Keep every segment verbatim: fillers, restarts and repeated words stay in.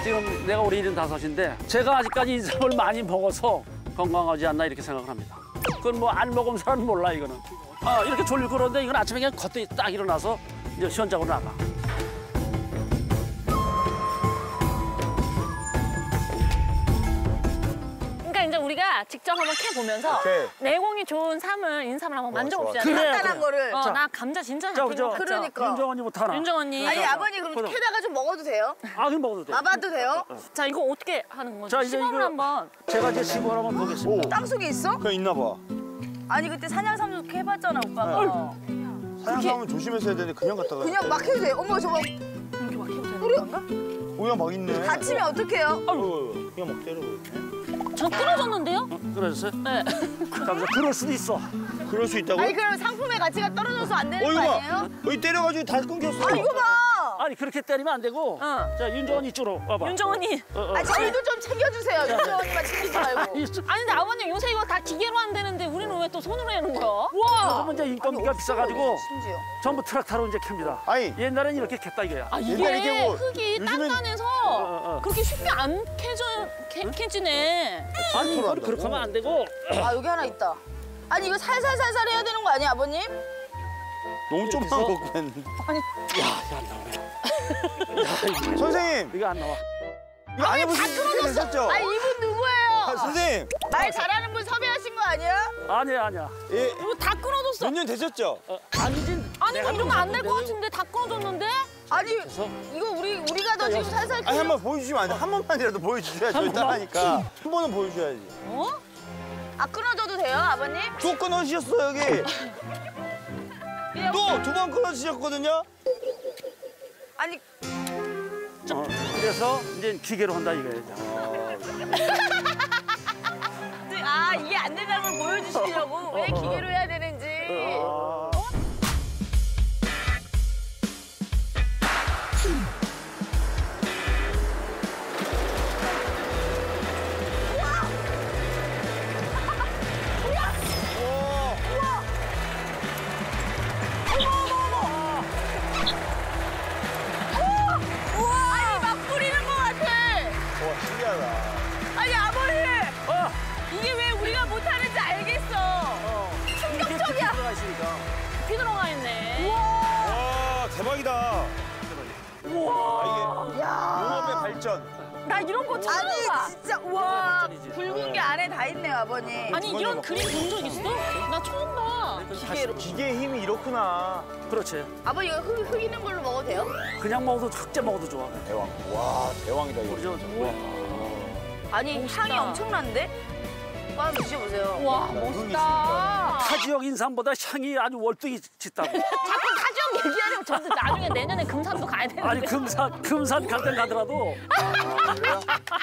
지금 내가 올해 일흔다섯인데 제가 아직까지 인삼을 많이 먹어서 건강하지 않나 이렇게 생각을 합니다. 그건 뭐 안 먹은 사람은 몰라 이거는. 아 이렇게 졸리고 그러는데 이건 아침에 그냥 겉에 딱 일어나서 이제 시원장으로 나가. 그러니까 이제 우리가 직접 한번 캐보면서 오케이. 내공이 좋은 삼을 인삼을 한번 만져봅시다. 그래, 간단한 그래. 거를. 어, 자. 나 감자 진짜 자, 잘 그죠? 캐는 거 그러니까. 윤정 언니 못하나? 윤정 언니. 아니 아버님 그럼 그럼. 캐다가 좀 먹어도 돼요? 아 그럼 먹어도 돼. 봐봐도 돼요? 자 이거 어떻게 하는 거죠? 자, 이제 시범을 이거- 한번. 제가 이제 시범을 한번 보겠습니다. 땅속에 있어? 그냥 있나 봐. 아니 그때 사냥삼도 해봤잖아 오빠가. 사냥감은 조심해서 해야 되는데 그냥 갔다가. 그냥 막 해도 돼. 어머 저거 이렇게 막 해도 되는 우리 건가? 그냥 막 있네. 다치면 어떡해요? 아유, 그냥 막 때리고 있네. 저 끊어졌는데요? 어, 그러셨어요? 네. 잠깐 그럴 수도 있어. 그럴 수 있다고? 아니 그럼 상품의 가치가 떨어져서 안 되는 어, 거 이거 아니에요? 봐. 여기 때려가지고 다 끊겼어. 아 이거 봐. 아니 그렇게 때리면 안 되고. 어. 자 윤정 언니 이쪽으로 와봐. 윤정 언니. 어, 어. 아 저희도 좀 챙겨주세요. 윤정 언니만 챙기지 말고. 있어. 아니 근데 아버님 요새 이거 다 기계로 안 되는데 우리는 왜 또 손으로 해는 거야? 그러면 이제 인건비가 비싸가지고 심지어. 전부 트랙터로 이제 캡니다. 아니. 옛날엔 이렇게 캡다 이거야. 아 옛날에 이게 이게 뭐 흙이 요즘엔- 단단해서 어, 어. 그렇게 쉽게 안 캐져 캐, 캐지네. 아니 이걸 한다고? 그렇게 하면 안 되고. 아 여기 하나 있다. 아니 이거 살살살살 해야 되는 거 아니야 아버님? 너무 좁은 여기서- 거 했는데. 야안 나오네. 선생님, 이거 안 나와. 이거 안 해보신 지 되셨죠? 아 이분 누구예요? 아, 선생님, 말 잘하는 분 섭외하신 거 아니야? 아니야 아니야. 예, 이거 다 끊어졌어. 몇 년 되셨죠? 어, 아니진. 아니 이거 내가 이러면 안 될 것 끊었는데. 같은데 다 끊어졌는데? 아니 그래서? 이거 우리 우리가 더 지금 살살 아니, 캐. 한번 보여주시면 안 돼? 한 번만이라도 보여주셔야죠. 한 일단 번만? 하니까. 한 번은 보여줘야지. 어? 아 끊어져도 돼요 아버님? 또 끊어주셨어, 여기. 또 두 번 끊어주셨거든요? 아니 어, 그래서 이제 기계로 한다 이거야. 아 이게 안 된다는 걸 보여주시려고 왜 기계로 해야 되는지. 어. 아니 막 뿌리는 것 같아. 와, 신기하다. 아니 아버님 어. 이게 왜 우리가 못하는지 알겠어. 어. 충격적이야. 들어가 있으니까. 피 들어가 있네. 와, 대박이다. 우와. 아, 이게 농업의 발전. 나 이런 거 처음 봐. 아니 진짜 와 발전이지. 붉은 게 안에 다 있네요 아버님. 아니 이런 그림 본 적 있어? 나 처음 봐. 기계로. 기계의 힘이 이렇구나. 그렇지. 아버님 이거 흙, 흙 있는 걸로 먹어도 돼요? 그냥 먹어도 흑제 먹어도 좋아. 대왕. 와, 대왕이다, 이거. 그죠? 아니 멋있다. 향이 엄청난데? 오빠 한번 드셔보세요. 와 나 흥이 멋있다. 타 지역 인삼보다 향이 아주 월등히 짙다고. 자꾸 타지역 얘기하려면 저도 나중에 내년에 금산도 가야 되는데. 아니 금산 금산 갈 땐 가더라도 아, 그래요?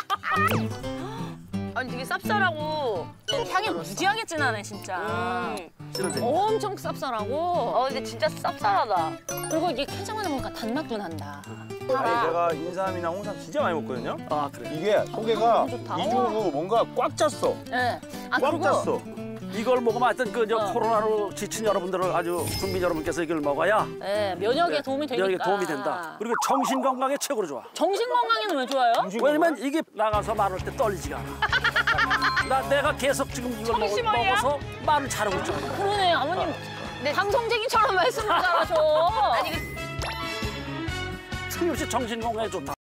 아니 되게 쌉쌀하고. 향이 무지하게 진하네 진짜. 음. 싫은데. 엄청 쌉쌀하고. 어 근데 진짜 쌉쌀하다. 그리고 이게 캐자마자 보니까 단맛도 난다. 아니, 제가 인삼이나 홍삼 진짜 많이 먹거든요? 아 그래. 이게 속에가 너무 좋다. 이중으로 뭔가 꽉 찼어. 네. 아 꽉 그리고 찼어. 이걸 먹으면 하여튼 그 저 어. 코로나로 지친 여러분들을 아주 국민 여러분께서 이걸 먹어야 네, 면역에 도움이 되니까. 면역에 도움이 된다. 그리고 정신 건강에 최고로 좋아. 정신 건강에는 왜 좋아요? 왜냐면 이게 나가서 말할 때 떨리지가 않아. 나 내가 계속 지금 이걸 먹, 정신머리야? 먹어서 말을 잘하고 있잖아. 그러네 아버님. 네. 방송쟁이처럼 말씀을 잘하셔. 아니 틀림없이 정신 건강에 좋다.